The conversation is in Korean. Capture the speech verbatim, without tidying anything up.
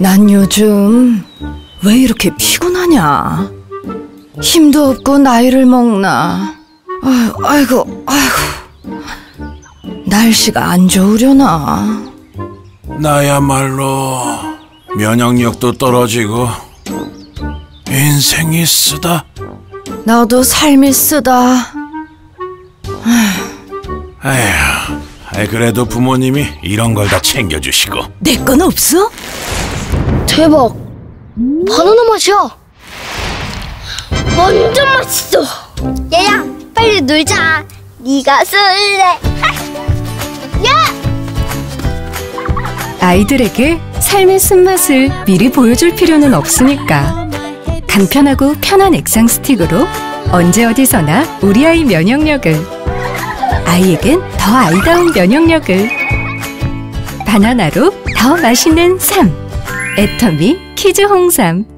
난 요즘 왜 이렇게 피곤하냐? 힘도 없고 나이를 먹나? 아유, 아이고, 아이고. 날씨가 안 좋으려나? 나야말로 면역력도 떨어지고 인생이 쓰다. 나도 삶이 쓰다. 에휴, 아이, 그래도 부모님이 이런 걸 다 챙겨주시고. 내 건 없어? 대박! 바나나 맛이야! 완전 맛있어! 얘야, 빨리 놀자! 네가 술래! 야! 아이들에게 삶의 쓴맛을 미리 보여줄 필요는 없으니까 간편하고 편한 액상 스틱으로 언제 어디서나 우리 아이 면역력을, 아이에겐 더 아이다운 면역력을, 바나나로 더 맛있는 삶, 애터미 키즈 홍삼.